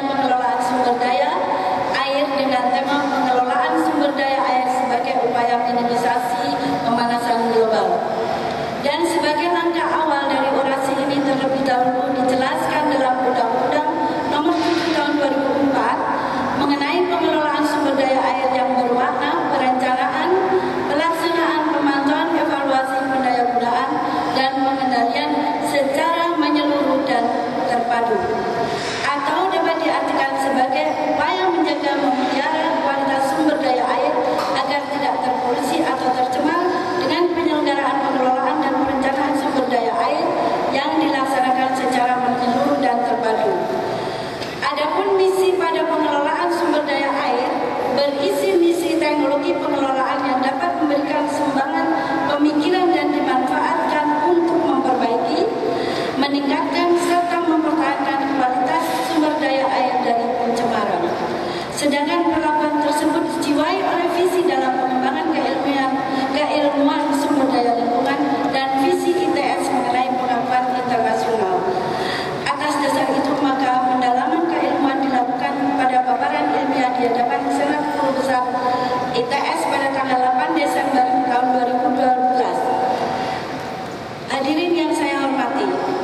pengelolaan sumber daya air dengan tema pengelolaan sumber daya air sebagai upaya minimalisasi pemanasan global. Dan sebagai langkah awal dari orasi ini terlebih dahulu dijelaskan dalam Undang-Undang Nomor 7 Tahun 2004 mengenai pengelolaan sumber daya air yang berwarna perencanaan, pelaksanaan, pemantauan, evaluasi, pendayagunaan, dan pengendalian secara menyeluruh dan terpadu, atau dapat diartikan sebagai upaya menjaga memelihara kualitas sumber daya air agar tidak terpolusi atau tercemar dengan penyelenggaraan pengelolaan dan perencanaan sumber daya air yang dilaksanakan secara menyeluruh dan terpadu. Adapun misi pada pengelolaan sumber daya air berisi misi teknologi pengelolaan yang dapat memberikan sumbangan pemikiran dan dimanfaatkan untuk memperbaiki, meningkatkan serta mempertahankan kualitas sumber daya air dari pencemaran. Sedangkan perlakuan tersebut dijiwai oleh visi dalam pengembangan keilmuan sumber daya lingkungan dan visi ITS mengenai pengakuan internasional. Atas dasar itu maka pendalaman keilmuan dilakukan pada paparan ilmiah di hadapan Senat Guru Besar ITS pada tanggal 8 Desember tahun 2012. Hadirin yang saya hormati,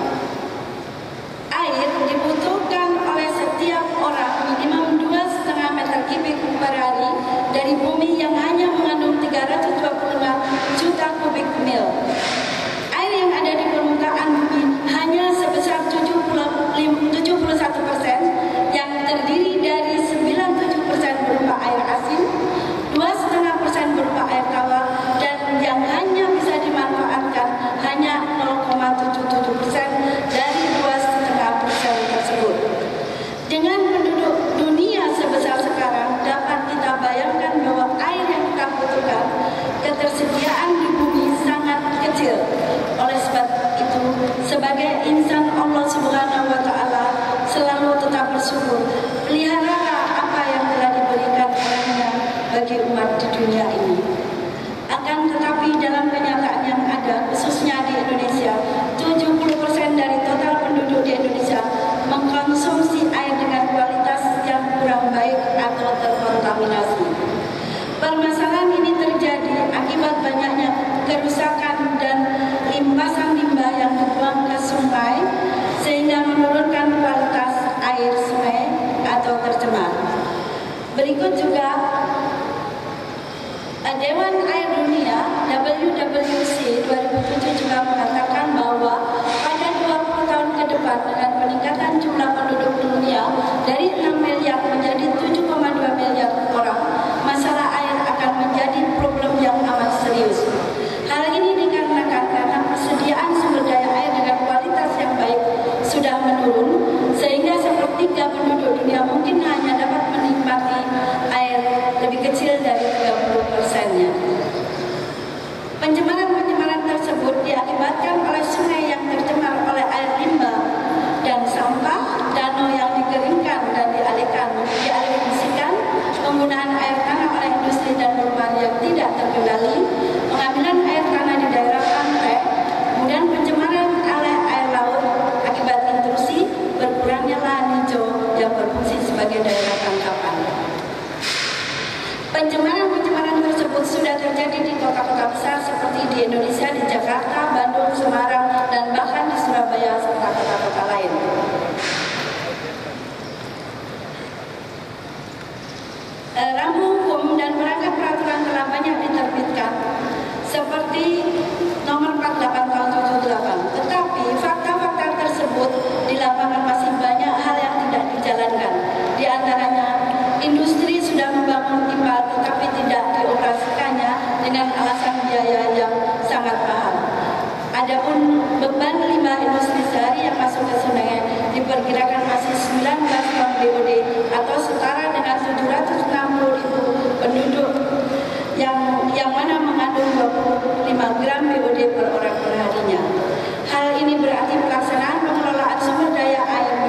air dibutuhkan oleh setiap orang minimum 2,5 meter kubik per hari dari bumi yang hanya mengandung 325 juta kubik mil. Air yang ada di permukaan bumi hanya sebesar 71% yang terdiri dari 97% berupa air asin, 2,5% berupa air tawar, dan yang hanya bisa dimanfaatkan hanya 0,77% dari 2,5% tersebut. Dengan penduduk dunia sebesar sekarang, dapat kita bayangkan bahwa air yang kita butuhkan, ketersediaan di bumi sangat kecil. Oleh sebab itu, sebagai insan Allah Subhanahu wa Ta'ala, selalu tetap bersyukur, peliharalah apa yang telah diberikan olehnya bagi umat di dunia ini. Akan tetapi dalam kenyataan yang ada, khususnya di Indonesia, 70% dari total penduduk di Indonesia mengkonsumsi air dengan kualitas yang kurang baik atau terkontaminasi. Permasalahan ini terjadi akibat banyaknya kerusakan dan limpasan limbah yang dibuang ke sungai sehingga menurunkan kualitas air sungai atau tercemar. Berikut juga Dewan Air Dunia WWC 2007 juga mengatakan bahwa pada 20 tahun ke depan dengan peningkatan jumlah penduduk dunia dari 6 miliar menjadi 7,2 miliar orang, masalah air akan menjadi problem yang amat serius. Hal ini dikarenakan karena persediaan sumber daya air dengan kualitas yang baik sudah menurun, sehingga sepertiga penduduk dunia mungkin hanya dapat menikmati air lebih kecil dari 30%-nya. Pencemaran-pencemaran tersebut diakibatkan oleh sungai yang tercemar oleh air limbah dan sampah, danau yang dikeringkan dan dialihfungsikan, penggunaan air tanah oleh industri dan perumahan yang tidak terkendali, pengambilan air tanah di daerah pantai, kemudian pencemaran oleh air laut akibat intrusi, berkurangnya lahan hijau yang berfungsi sebagai daerah tangkapan. Pencemaran tersebut sudah terjadi di kota-kota besar seperti di Indonesia, di Jakarta, Bandung, Semarang, dan bahkan di Surabaya serta kota-kota lain. Rambu hukum dan perangkat peraturan telah banyak diterbitkan seperti nomor 48 tahun 78. Tetapi fakta-fakta tersebut di lapangan masih banyak hal yang tidak dijalankan. Di antaranya, industri sudah membangun timbal tetapi tidak dioperasikannya dengan alasan biaya yang sangat mahal. Adapun beban limbah industri sehari yang masuk ke sungai diperkirakan masih 19 ton BOD atau setara dengan 760.000 penduduk yang mana mengandung 25 gram BOD per orang per harinya. Hal ini berarti pelaksanaan pengelolaan sumber daya air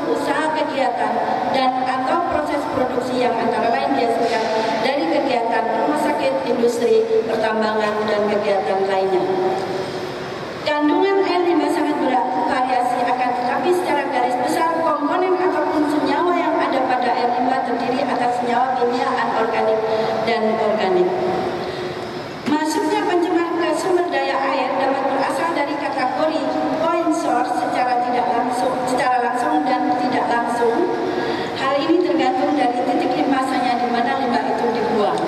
usaha kegiatan dan atau proses produksi yang antara lain dihasilkan dari kegiatan rumah sakit, industri, pertambangan, dan kegiatan lainnya. Kandungan air limbah sangat bervariasi, akan tetapi secara garis besar komponen ataupun senyawa yang ada pada air limbah terdiri atas senyawa kimia anorganik dan organik. Masuknya pencemar ke sumber daya air dapat berasal dari kategori point source secara langsung dan tidak langsung. Hal ini tergantung dari titik limpasannya di mana limbah itu dibuang.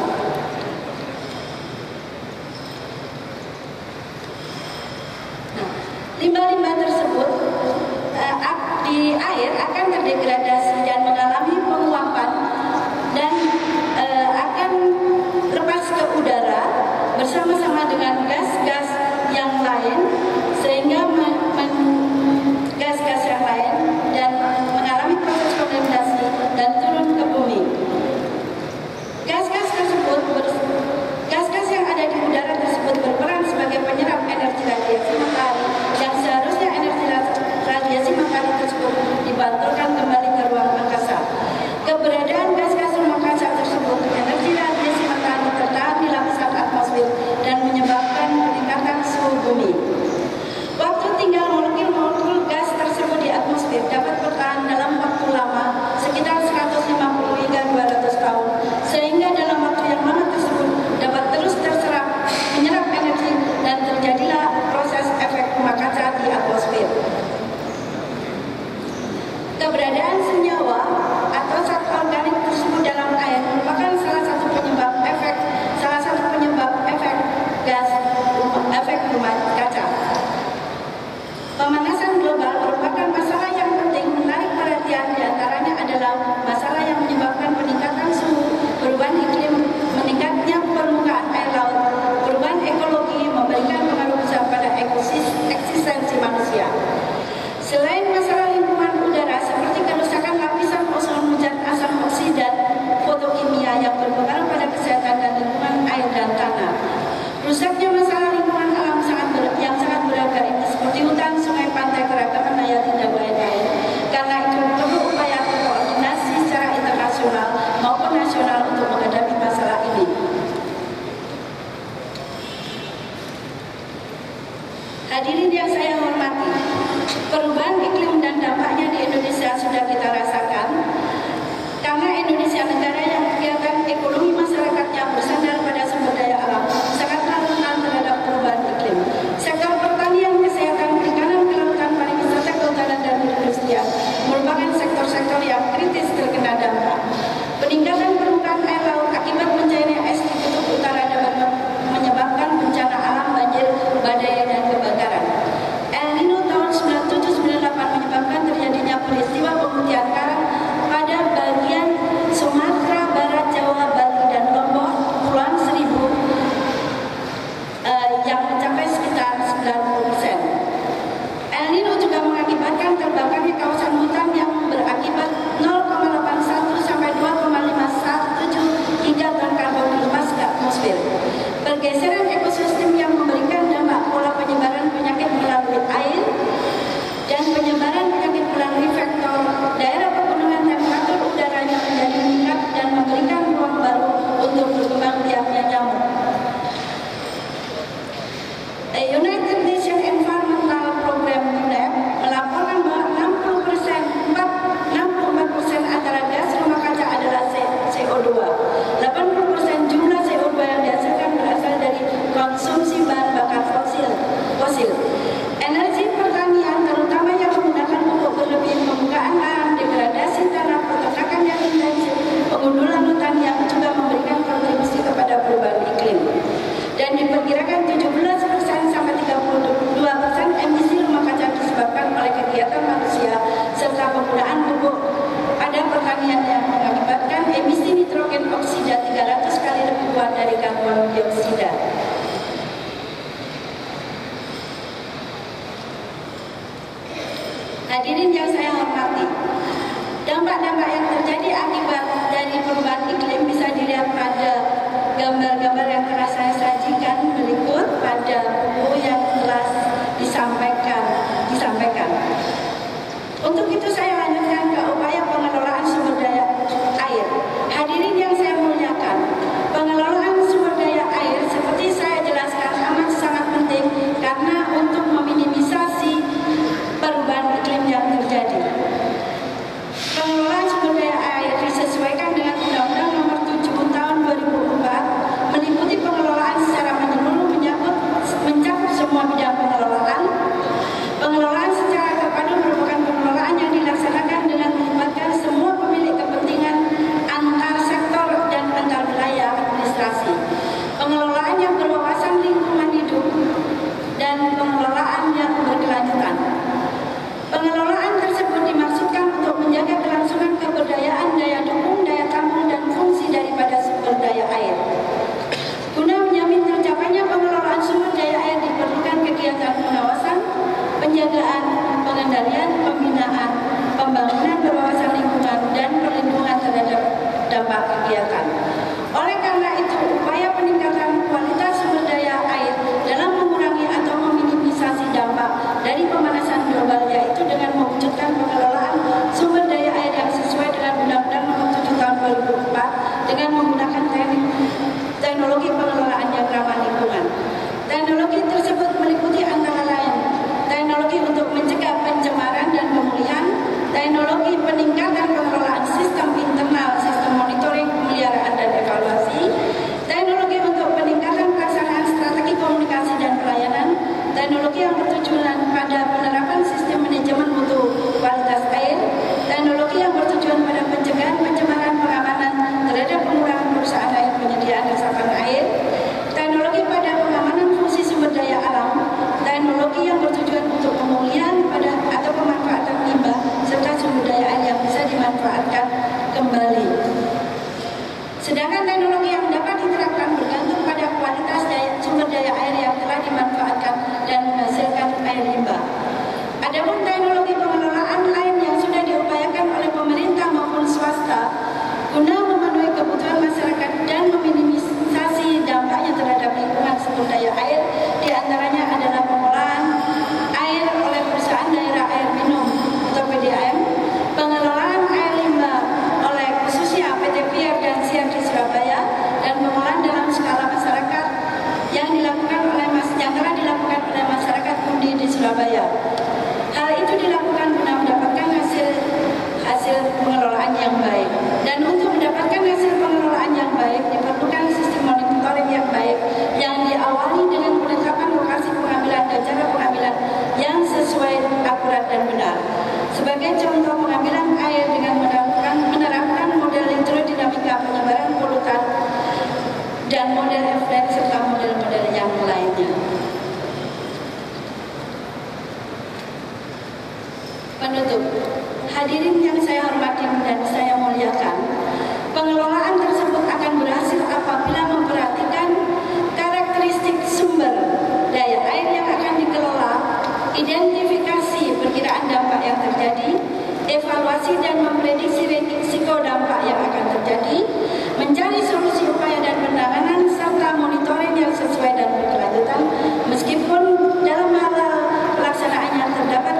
Limbah-limbah tersebut di air akan terdegradasi dan mengalami penguapan dan akan lepas ke udara bersama-sama dengan gas-gas yang lain sehingga gas-gas yang lain dan mengalami proses kondensasi dan turun ke bumi. Gas-gas yang ada di udara tersebut berperan sebagai penyerap energi radiasi matahari yang seharusnya energi radiasi matahari tersebut dibantulkan kembali ke ruang angkasa. Keberadaan gas-gas ruang angkasa tersebut, energi radiasi matahari tertahan di lapisan atmosfer dan menyebabkan peningkatan suhu bumi. Waktu tinggal molekul-molekul gas tersebut di atmosfer dapat bertahan dalam waktu lama, sekitar 150 hingga 200 tahun, sehingga dalam waktu yang lama tersebut dapat terus menyerap energi dan terjadilah proses efek rumah kaca di atmosfer. Keberadaan senyawa atau zat organik tersebut dalam air merupakan salah satu penyebab efek gas efek rumah kaca. Pemanasan global merupakan masalah yang penting menarik perhatian, diantaranya adalah masalah yang menyebabkan peningkatan suhu, perubahan iklim, meningkatnya permukaan air laut, perubahan ekologi, memberikan pengaruh besar pada eksistensi manusia. Selain masalah lingkungan udara seperti kerusakan lapisan ozon, hujan asam oksidat, fotokimia yang berpengaruh pada kesehatan dan lingkungan air dan tanah. Rusaknya masalah lingkungan alam yang sangat berharga ini seperti hutan, sungai, pantai, keragaman hayati dan lain-lain. Karena itu perlu upaya koordinasi secara internasional maupun nasional untuk menghadapi masalah ini. Hadirin yang saya hormati, perubahan iklim dan dampaknya di Indonesia sudah kita rasakan. Karena Indonesia negara yang kegiatan ekonomi masyarakatnya bersandar pada sumber daya alam, sangatlah rentan terhadap perubahan iklim. Sektor pertanian, kesehatan, perikanan, kelautan, pariwisata, kehutanan, dan perindustrian merupakan sektor-sektor yang kritis terkena dampak. Peningkatan permukaan air laut akibat mencairnya es di kutub utara dapat menyebabkan bencana alam, banjir, badai, dan kebakaran. El Nino tahun 97-98 menyebabkan terjadinya peristiwa pemutihan karang pada bagian Sumatera Guna memenuhi kebutuhan masyarakat dan meminimisasi dampaknya terhadap lingkungan sumber daya air, diantaranya adalah pengolahan air oleh perusahaan daerah air minum atau PDAM, pengelolaan air limbah oleh khususnya PT Pier dan Siar di Surabaya, dan pengolahan dalam skala masyarakat yang telah dilakukan oleh masyarakat Undi di Surabaya. Hal itu dilakukan guna mendapatkan hasil pengelolaan yang baik. Dan untuk mendapatkan hasil pengelolaan yang baik diperlukan sistem monitoring yang baik yang diawali dengan penetapan lokasi pengambilan dan cara pengambilan yang sesuai, akurat dan benar. Sebagai contoh pengambilan air dengan menerapkan model hidrodinamika penyebaran polutan dan model effluent serta model-model yang lainnya. Penutup, hadirin yang saya hormati dan saya muliakan, pengelolaan tersebut akan berhasil apabila memperhatikan karakteristik sumber daya air yang akan dikelola, identifikasi perkiraan dampak yang terjadi, evaluasi dan memprediksi risiko dampak yang akan terjadi, mencari solusi upaya dan penanganan, serta monitoring yang sesuai dan berkelanjutan, meskipun dalam hal pelaksanaannya terdapat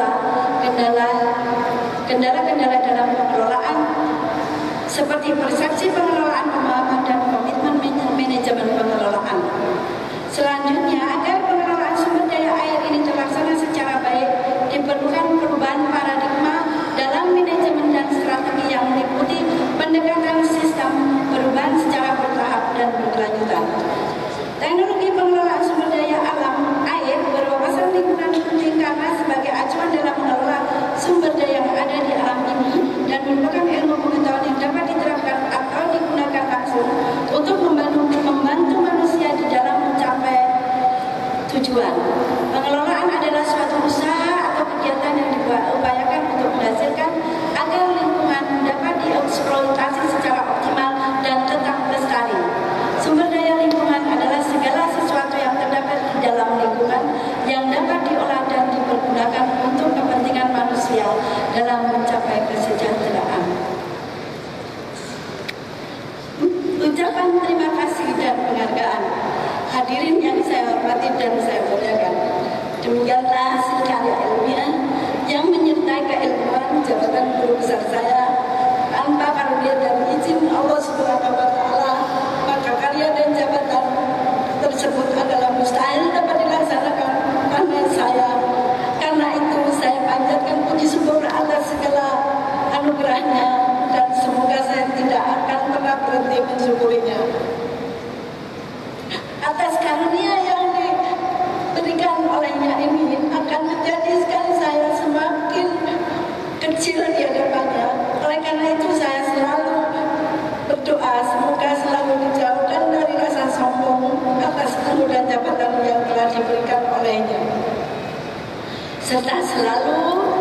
kendala-kendala dalam pengelolaan seperti persepsi pengelolaan, pemahaman dan komitmen manajemen pengelolaan. Selanjutnya, agar pengelolaan sumber daya air ini terlaksana secara baik, diperlukan perubahan paradigma dalam manajemen dan strategi yang meliputi pendekatan sistem perubahan secara bertahap dan berkelanjutan. Teknologi pengelolaan sumber daya alam air berwawasan lingkungan penting karena sebagai acuan dalam mengelola sumber daya yang ada di alam ini dan merupakan ilmu pengetahuan yang dapat diterapkan atau digunakan langsung untuk membantu manusia di dalam mencapai tujuan. Pengelolaan adalah suatu usaha atau kegiatan yang diupayakan untuk menghasilkan agar lingkungan dapat dieksploitasi secara optimal dan tetap lestari. Sumber daya lingkungan adalah segala sesuatu yang terdapat di dalam lingkungan yang dapat diolah dan dipergunakan untuk kepentingan manusia dalam mencapai kesejahteraan. Ucapan terima kasih dan penghargaan. Hadirin yang saya hormati dan saya muliakan, demikianlah hasil karya ilmiah yang menyertai keilmuan jabatan guru besar saya. Tanpa karunia dan izin Allah Subhanahu wa Ta'ala, maka karya dan jabatan tersebut adalah mustahil dapat dilaksanakan oleh saya. Karena itu saya panjatkan puji syukur atas segala anugerahnya dan semoga saya tidak akan pernah berhenti mensyukurinya. Atas karunia yang diberikan olehnya ini akan menjadikan saya semakin kecil di hadapannya. Oleh karena itu saya selalu berdoa semoga selalu dijauhkan dari rasa sombong atas ilmu dan jabatan yang telah diberikan olehnya, serta selalu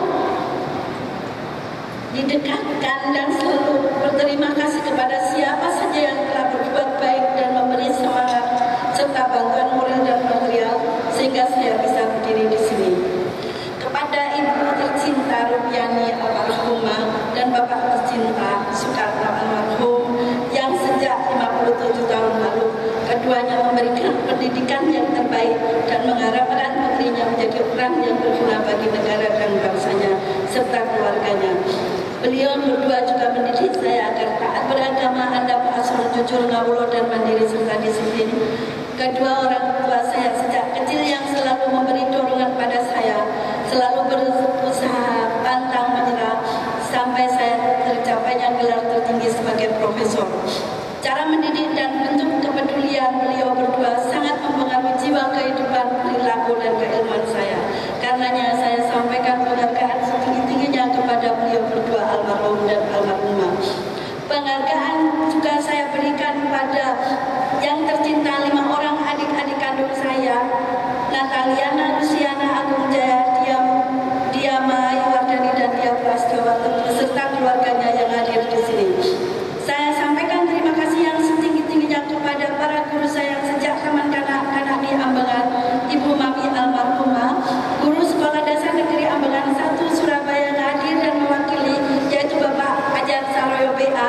didekatkan dan selalu berterima kasih kepada siapa saja yang telah berbuat baik dan memberi semangat serta bantuan moral dan material sehingga saya bisa berdiri di sini. Kepada Ibu tercinta Rupiani almarhumah dan Bapak tercinta Soekarno almarhum yang sejak 57 tahun lalu keduanya memberikan pendidikan yang terbaik dan mengharapkan putrinya menjadi orang yang berguna bagi negara dan bangsanya serta keluarganya. Beliau berdua juga mendidik saya agar taat beragama, handap asal, jujur, ngawulo dan mandiri serta disiplin. Kedua orang tua saya sejak kecil yang selalu memberi dorongan pada saya, selalu berusaha pantang menyerah sampai saya tercapainya gelar tertinggi sebagai profesor. Cara mendidik dan bentuk kepedulian beliau berdua sangat mempengaruhi jiwa, kehidupan, perilaku dan keilmuan saya. Karenanya saya sampaikan penghargaan setinggi-tingginya kepada beliau berdua almarhum dan almarhumah. Penghargaan juga saya berikan pada yang tercinta 5 orang adik-adik kandung saya, Nataliana, Luciana, Agung Jaya, Diama, Yuwardani dan Dia Prasetyo beserta keluarganya yang hadir di sini. Saya sampaikan terima kasih yang setinggi-tingginya kepada para guru saya yang sejak taman kanak-kanak di Ambengan, Ibu Mami almarhumah, guru Sekolah Dasar Negeri Ambengan 1 Surabaya yang hadir dan mewakili, yaitu Bapak Ajar Saroyo PA,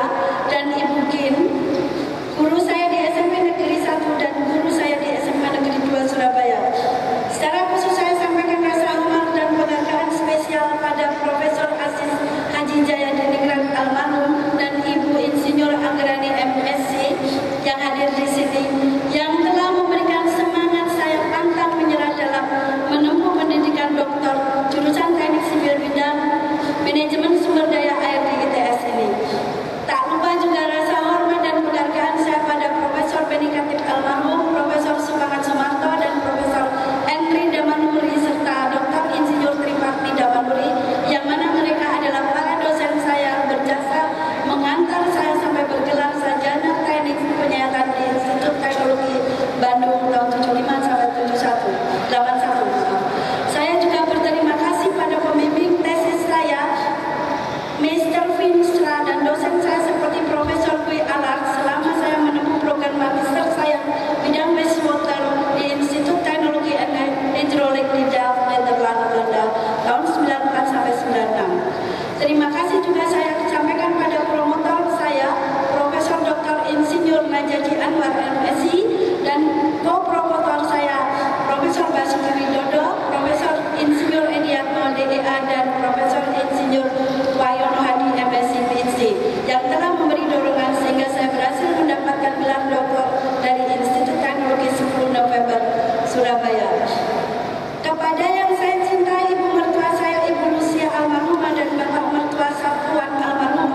dan Ibu Kin, guru saya di SMP Negeri 1 dan guru saya di SMA Negeri 2 Surabaya. Secara khusus saya sampaikan rasa hormat dan penghargaan spesial pada Profesor Aziz Haji Jayadiningrat almarhum dan Ibu Insinyur Anggrani MSc yang hadir di sini, yang telah memberikan semangat saya pantang menyerah dalam menempuh pendidikan doktor jurusan Teknik Sipil bidang Manajemen Sumber Daya Air di ITS ini. Tak lupa juga rasa hormat dan penghargaan saya pada Profesor Beni Katib almarhum, Profesor Sumangat Sumarto dan Profesor Henry Damanuri serta Dr. Insinyur Tripakti Damanuri, yang mana mereka adalah para dosen saya berjasa mengantar saya sampai bergelar sarjana teknik penyihatan di Institut Teknologi Bandung tahun 75 sampai 81. Saya juga berterima kasih pada pembimbing tesis saya, Mr. Vinstra, dan dosen saya seperti Profesor Kwi Alar selama saya menempuh program magister saya bidang wastewater di Institut Teknologi and Hidrolik di Delft, Nederland, Belanda tahun 94 sampai 96. Terima kasih juga saya disampaikan pada promotor saya, Profesor Dr. Insinyur Najadi Anwar MSc, dan co-promotor saya, Profesor Basuki Widodo, Profesor Insinyur Ediatno DEA, dan Profesor Insinyur Wayono Hadi MSc PhD, yang telah memberi dorongan sehingga saya berhasil mendapatkan gelar doktor dari Institut Teknologi 10 November Surabaya. Kepada yang saya cintai, Ibu mertua saya, Ibu Lucia almarhumah, dan Bapak mertua Sapuan almarhum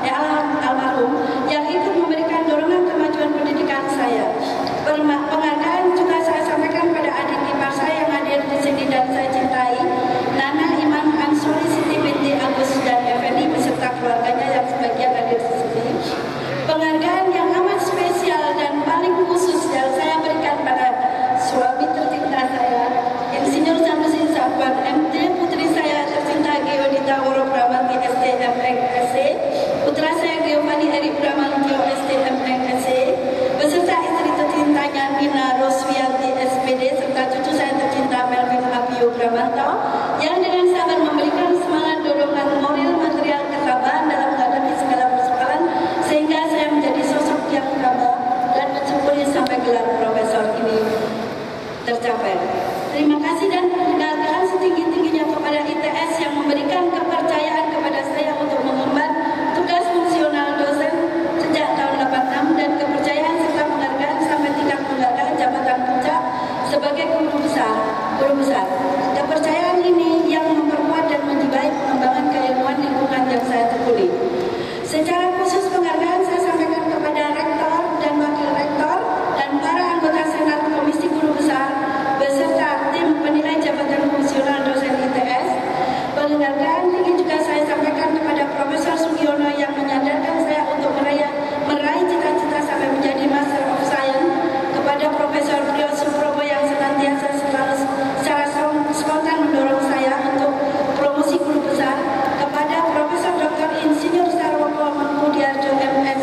yang ikut memberikan dorongan kemajuan pendidikan saya. Penghargaan juga saya sampaikan pada adik ipar saya yang hadir di sini dan saya cintai, Nana Iman Ansori Siti binti Agus dan Effendi beserta keluarganya yang sebagian hadir di sini. Penghargaan yang amat spesial dan paling khusus yang saya berikan pada suami tercinta saya, Insinyur Samsuddin Sapuan MT, putri saya tercinta Geodita Woro Bramantio STM SC, putra saya Giovanni Eri Bramantio STM SC, beserta istri tercintanya Nina Roswianti SPD, serta cucu saya tercinta Melvin Abio Bramanto, yang dengan sabar memberikan semangat, dorongan moral, material, ketabahan dalam menghadapi segala persoalan, sehingga saya menjadi sosok yang tabah dan mensyukuri sampai gelar profesor ini tercapai. Terima kasih dan penghargaan setinggi-tingginya kepada ITS yang memberikan kepercayaan kepada saya untuk mengemban tugas fungsional dosen sejak tahun 86, dan kepercayaan serta penghargaan sampai tingkat penghargaan jabatan puncak sebagai guru besar. Kepercayaan ini yang memperkuat dan menjiwai pengembangan keilmuan lingkungan yang saya tekuni. Secara khusus penghargaan saya sampaikan kepada rektor dan wakil rektor dan para anggota senat komisi guru besar beserta tim penilai jabatan fungsional dosen ITS. Penghargaan tinggi juga saya sampaikan kepada Profesor Sugiono yang menyadarkan saya untuk meraih cita-cita sampai menjadi Master of Science, kepada Profesor Priyo Suprobo yang senantiasa selalu secara spontan mendorong saya untuk promosi guru besar, kepada Profesor Dr. Insinyur Sarwono Mangkudiarjo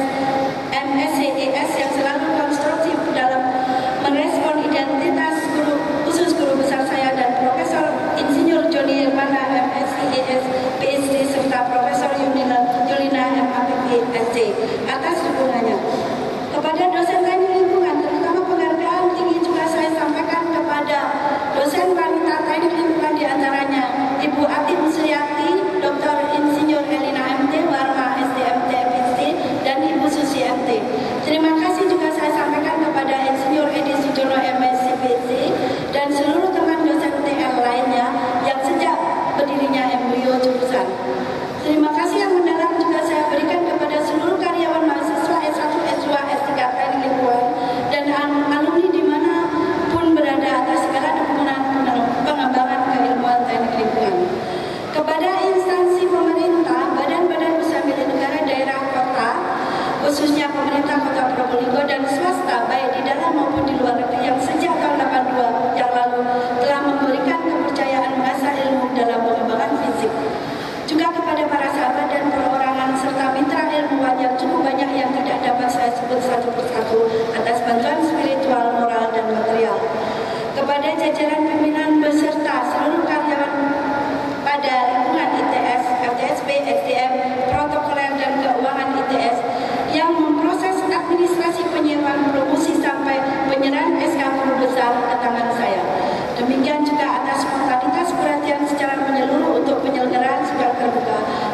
MSCES yang selalu konstruktif dalam merespon identitas khusus guru besar saya, dan Profesor Insinyur Joni Irmana MSCES PhD serta Profesor Yulina MAPPSD atas dukungannya. Kepada dosen teknik lingkungan, terutama penghargaan tinggi juga saya sampaikan kepada dosen wanita teknik lingkungan, diantaranya Ibu Atim Suryati, Dr. Insinyur Elina MT, Warma SDMT PhD, dan Ibu Susi MT. Terima kasih juga saya sampaikan kepada Insinyur Edi Sujono MSc PhD dan seluruh teman dosen TL lainnya yang sejak berdirinya embrio jurusan. Terima kasih yang mendalam juga saya berikan kepada seluruh karyawan mahasiswa S1, S2, S3 teknik lingkungan dan alumni dimanapun berada atas segala dukungan pengembangan keilmuan teknik lingkungan. Kepada instansi pemerintah, badan-badan usaha milik negara, daerah, kota, khususnya pemerintah Kota Probolinggo dan swasta baik di dalam maupun di luar negeri yang sejak tahun 82 yang lalu telah memberikan kepercayaan mengasah ilmu dalam pengembangan fisik. Juga kepada para sahabat dan perorangan serta mitra ilmuwan yang cukup banyak yang tidak dapat saya sebut satu persatu atas bantuan spiritual, moral, dan material. Kepada jajaran pimpinan beserta seluruh karyawan pada lingkungan ITS, FTSB, SDM, protokoler, dan keuangan ITS yang administrasi penyiapan promosi sampai penyerahan SK Guru Besar ke tangan saya. Demikian juga atas spontanitas perhatian secara menyeluruh untuk penyelenggaraan sidang terbuka